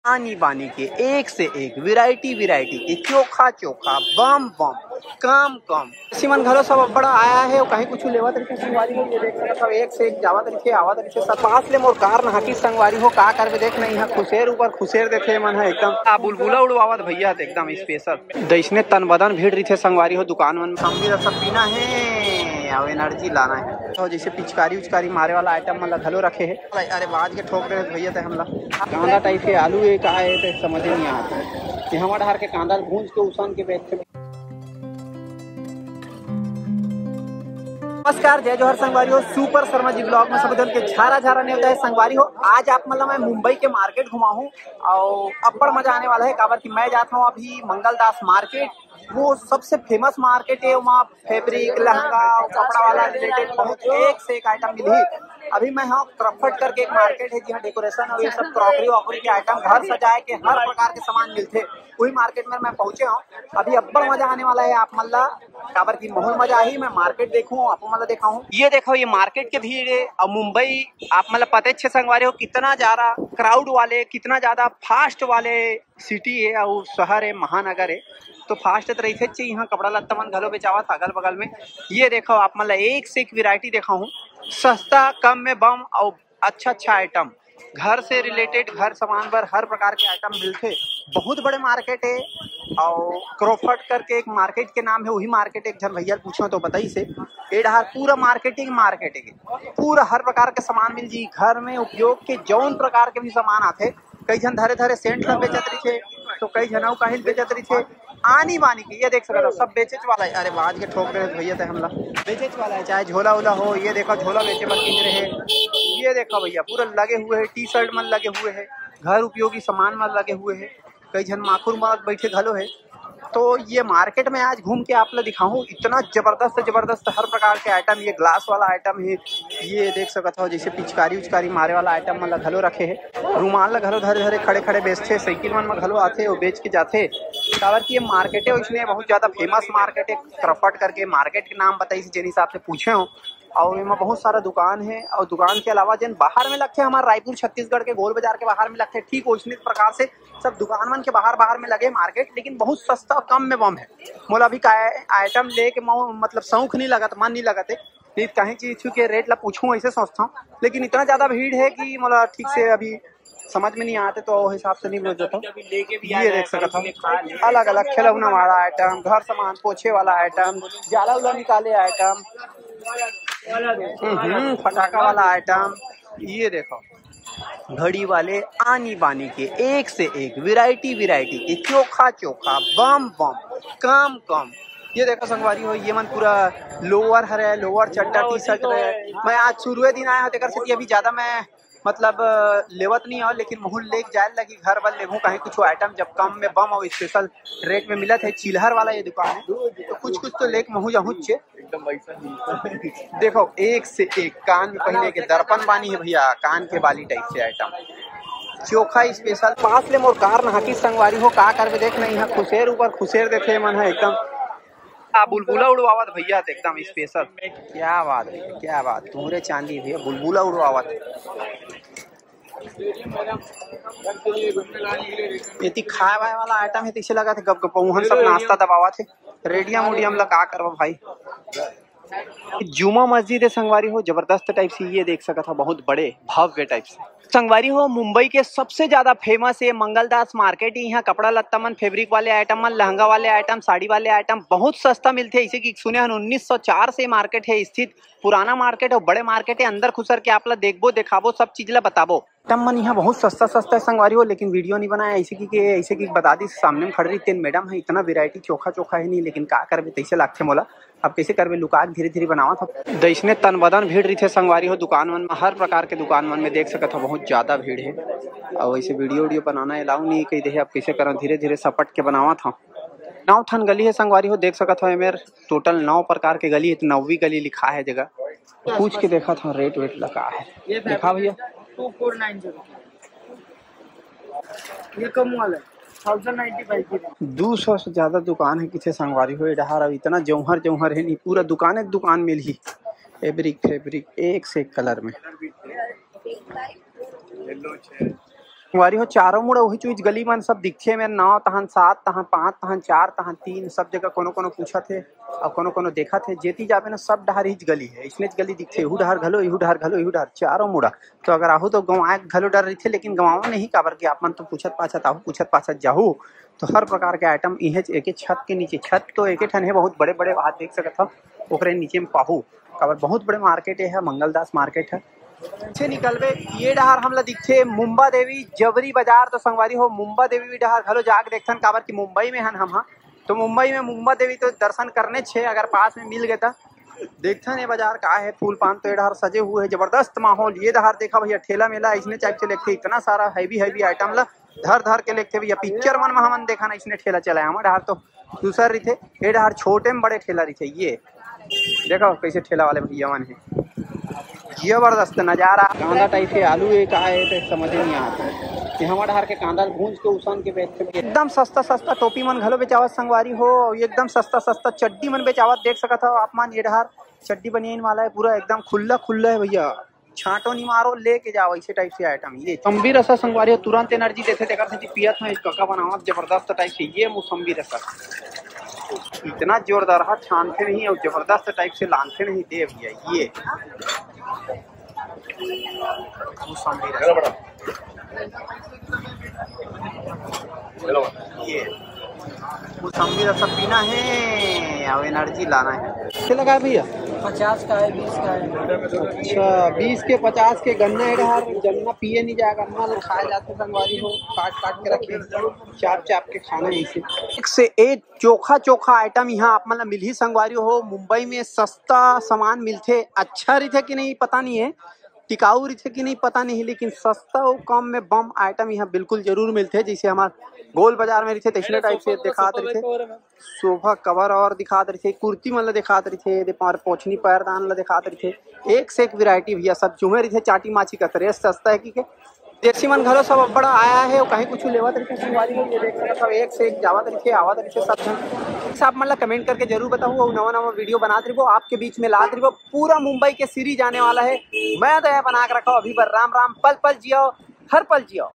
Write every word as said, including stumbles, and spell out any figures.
आनी बानी के एक से एक वैरायटी वैरायटी के चोखा चोखा बम बम कम कम सिमन घरो सब बड़ा आया है कहीं कुछ लेवा तरीके संगवारी हो ये देख सकत सब एक से एक जावा तरीके आवा तरीके सब पास ले मोर कार न हकी संगवारी हो का करबे देख नहीं है खुशेर ऊपर खुशेर देखे मन है एकदम आ बुलबुला उड़वावत भैया एकदम स्पेशल दैसने तन बदन भीड़ रही थे संगवारी हो दुकान मन में सब पीना है और एनर्जी लाना है तो जैसे पिचकारी उचकारी मारे वाला आइटम मतलब घलो रखे है अरे बाज के ठोक रहे भैया थे हमला कांदा टाइप के आलू एक आए तो समझ नहीं आता कि हमारे हर के कांदा भूंज के उसान के बेच के। नमस्कार जय जोहर संगवारी हो सुपर शर्मा जी ब्लॉग में सब के झारा झारा नहीं होता है संगवारी हो। आज आप मतलब मैं मुंबई के मार्केट घुमा हूँ और अब्बड़ मजा आने वाला है काबर कि मैं जाता हूँ अभी मंगलदास मार्केट। वो सबसे फेमस मार्केट है वहाँ फैब्रिक लहंगा कपड़ा वाला रिलेटेड बहुत एक से एक आइटम मिली। अभी मैं हाँ क्रॉफर्ड करके एक मार्केट है जहाँ डेकोरेशन और ये सब क्रॉकरी वॉकरी के आइटम घर सजाए के हर प्रकार के सामान मिलते वही मार्केट में मैं पहुंचे हूँ। अभी अब्बड़ मजा आने वाला है आप मल्ला काबर की माहौल मजा ही मैं मार्केट देखूं आप मतलब देखा हूँ। ये देखो ये मार्केट के भीड़ है और मुंबई आप मतलब पता अच्छे संगवारी हो कितना ज्यादा क्राउड वाले कितना ज्यादा फास्ट वाले सिटी है और शहर है महानगर है तो फास्ट तो रही थे यहाँ कपड़ा लत्ता मन घलो बेचावा था अगल बगल में। ये देखो आप मतलब एक से एक वैरायटी देखा हूँ सस्ता कम में बम और अच्छा अच्छा आइटम घर से रिलेटेड घर सामान पर हर प्रकार के आइटम मिलते। बहुत बड़े मार्केट है और क्रॉफर्ड करके एक मार्केट के नाम है वही मार्केट एक जन भैया पूछो तो बताइए से एडहार पूरा मार्केटिंग मार्केट है पूरा हर प्रकार के सामान मिल जी घर में उपयोग के जौन प्रकार के भी सामान आते कई जन धरे धरे सेंट सब बेचत रही थे तो कई जन काहिल बेचत रही थे आनी बानी की ये देख सकते हो सब बेचेच वाला है। अरे बाज के ठोक रहे भैया थे हमला बेचेच वाला है चाहे झोला वोला हो ये देखो झोला बेचे मन किन रहे ये देखो भैया पूरा लगे हुए है टी शर्ट मन लगे हुए है घर उपयोगी सामान मन लगे हुए है कई जन माखुर मार बैठे घलो है। तो ये मार्केट में आज घूम के आप लोग दिखाऊं इतना जबरदस्त जबरदस्त हर प्रकार के आइटम ये ग्लास वाला आइटम है ये देख सकते हो जैसे पिचकारी उचकारी मारे वाला आइटम मतलब घलो रखे है रुमाल घलो धरे धरे खड़े खड़े बेचते साइकिल मन में घलो आते और बेच के जाते काबर की ये मार्केट है इसलिए बहुत ज्यादा फेमस मार्केट है क्रॉफर्ड करके मार्केट के नाम बताइए जिन हिसाब से पूछे हो और इनमें बहुत सारा दुकान है और दुकान के अलावा जिन बाहर में लगते हैं हमारे रायपुर छत्तीसगढ़ के गोल बाजार के बाहर में लगते हैं ठीक उसी प्रकार से सब दुकान मन के बाहर बाहर में लगे मार्केट लेकिन बहुत सस्ता और कम में बम है मोला अभी का आइटम ले के मतलब शौक नहीं लगत मन नहीं लगते नहीं कहीं चीज के रेट ला पूछूं ऐसे सोचता हूँ लेकिन इतना ज्यादा भीड़ है कि मोला ठीक से अभी समझ में नहीं आते तो हिसाब से नहीं बोल जाता। ये देख सकता हूँ अलग अलग खिलौना वाला आइटम घर सामान पोछे वाला आइटम जाला उला निकाले आइटम फटाका वाला आइटम ये देखो घड़ी वाले आनी बानी के एक से एक वैरायटी वैरायटी के चोखा चोखा बम बम कम कम। ये देखो संगवारी हो ये मन पूरा लोअर हरे लोअर चड्डा टी शर्ट रहे मैं आज शुरू दिन आया हूँ से अभी ज्यादा मैं मतलब लेवत नहीं हो लेकिन मुहुल लेक जाए लगी घर बल लेगू कहीं कुछ आइटम जब कम में बम और स्पेशल रेट में मिलत है चिल्हर वाला ये दुकान है तो कुछ कुछ तो लेक महू जाहू देखो एक से एक कान में पहने के दर्पण बानी है भैया कान के बाली टाइप से आइटम चोखा स्पेशल पास ले मोर कार नहाकी संगवारी हो का करबे देख नहीं है खुशेर ऊपर खुशेर देखे मन है एकदम आ बुलबुला उड़वावत भैया एकदम स्पेशल क्या बात है क्या बात तुम्हारे चांदी भैया बुलबुला उड़वावत ये खाए वाए वाला आइटम है तीसरे लगा थे गप गप सब नाश्ता दबावा थे रेडियम उडियम लगा करवा भाई। जुमा मस्जिद है संगवारी हो जबरदस्त टाइप से ये देख सकता था बहुत बड़े भव्य टाइप से संगवारी हो मुंबई के सबसे ज्यादा फेमस है मंगलदास मार्केट ही यहाँ कपड़ा लत्ता मन फैब्रिक वाले आइटम मन लहंगा वाले आइटम साड़ी वाले आइटम बहुत सस्ता मिलते हैं इसे की सुने हैं उन्नीस सौ चार से मार्केट है स्थित पुराना मार्केट और बड़े मार्केट है अंदर खुसर के आप ला देखबो दिखाबो सब चीज ला बताबो आइटम मन यहाँ बहुत सस्ता सस्ता है संगवारी हो लेकिन वीडियो नहीं बनाया ऐसे की के ऐसे की बता दी सामने में खड़ रही तीन मैडम है इतना वैरायटी चोखा चोखा है नहीं लेकिन का करबे तैसे लागते मोला अब कैसे करबे लुका धीरे धीरे बनावा था दैसने तन बदन भीड़ रही थे संगवारी हो दुकान मन में हर प्रकार के दुकान मन में देख सकता बहुत ज्यादा भीड़ है और वैसे वीडियो वीडियो बनाना अलाउ नहीं कही दे अब कैसे करा धीरे धीरे सपट के बनावा था। नौ ठन गली है संगवारी हो देख सकता है मेरे टोटल नौ प्रकार के गली है नौवीं गली लिखा है जगह पूछ के देखा था रेट वेट लगा है देखा भैया टू फोर नाइन जीरो ये कम वाला दो सौ से ज्यादा दुकान है किसे संगवारी हो डहार इतना जौहर जौहर है नहीं पूरा दुकान दुकान मिली फैब्रिक फैब्रिक एक से एक कलर में संगवारी हो चारों मुड़ा वही चीज गली मन सब दिखथे मेरे नौ तहन सात तहन पाँच तहन चार तहन तीन सब जगह कोनो कोनो पूछत है और कोनो कोनो देखत है जेती जाबे ना सब डहर ही गली है इसने गली दिखथे इहू डहर घलो इहू डहर घलो इहू डहर चारों मुड़ा तो अगर आहू तो गंवाए घलो डर रही थे लेकिन गंवावा नहीं काबर के आप मन तो पूछत पाछत आहू पूछत पाछत जाहू तो हर प्रकार के आइटम इहे एक छत के नीचे छत तो एक ठन है बहुत बड़े बड़े हाथ देख सकत हो ओकरे नीचे में पाहू काबर बहुत बड़े मार्केट है मंगलदास मार्केट है पीछे निकलबे ये डहर हमला दिखथे मुंबा देवी जबरी बाजार तो संगवारी हो मुंबा देवी भी डहर घलो जाके देखथन काबर की मुंबई में हन हम तो मुंबई में मुंबा देवी तो दर्शन करने छे अगर पास में मिल गए तो देखथन ये बाजार का है फूल पान तो ये डहर सजे हुए है जबरदस्त माहौल ये डहर देखा भैया ठेला मेला इसने टाइप से लेखते इतना सारा हैवी हैवी आइटम ला धर धर के लेखते भैया पिक्चर मन में हमन देखा ना इसने ठेला चलाया हमारे डहर तो दूसर रही ये डहर छोटे में बड़े ठेला रही ये देखो कैसे ठेला वाले भैया मन है जबरदस्त नजारा कांदा टाइप के आलू एक आए तो समझ नहीं आता कि हमारे डहर के कांदा भूंज के उसन के बेचते एकदम सस्ता सस्ता टोपी मन घलो बेचावत संगवारी हो एकदम सस्ता सस्ता चड्डी मन बेचावत देख सकत हो आप मन ये डहर चड्डी बनियान वाला है पूरा एकदम खुला खुला है भैया छांटो नहीं मारो लेके जाओ ऐसे टाइप से आइटम ये मौसम्बी रसा संगवारी हो तुरंत एनर्जी देते तेकर से पियत में कक्का बनावत जबरदस्त टाइप से ये मौसम्बी रसा इतना जोरदार है छानते नहीं और जबरदस्त टाइप से लानते नहीं दे भैया ये मौसम्बी रसा ये मौसम्बी रसा पीना है और एनर्जी लाना है क्या लगा भैया पचास का है बीस का है अच्छा बीस के पचास के गन्ना है डहर गन्ना पिए नहीं जाएगा गन्ना लोग खाए जाते संगवारी हो काट काट के रखे चाप चाप के खाना ऐसे एक से एक चोखा चोखा आइटम यहाँ आप मतलब मिल ही संगवारी हो मुंबई में सस्ता सामान मिलते अच्छा रही कि नहीं पता नहीं है टिकाऊ रही कि नहीं पता नहीं लेकिन सस्ता और कम में बम आइटम यहाँ बिल्कुल जरूर मिलते जैसे हमारे गोल बाजार में रही थे टाइप से दिखात रही थे सोफा कवर और दिखात रही थे कुर्ती मतलब दिखात रही थे पोछनी पैरदान ला दिखात रही थे एक से एक वैरायटी भैया सब चुमे रही थे चाटी माची का रेट सस्ता है कि देसी मन घरो सब बड़ा आया है कहीं कुछ लेवत रही संगवारी हो ये देख रहे सब एक से एक जावत रही थे आवत रही थे सब जन सब मतलब कमेंट करके जरूर बताओ और नवा नवा वीडियो बनाते रही आपके बीच में लाते रही पूरा मुंबई के सीरीज आने वाला है मैं तो यह बना के रखा अभी पर राम राम पल पल जियो हर पल जियो।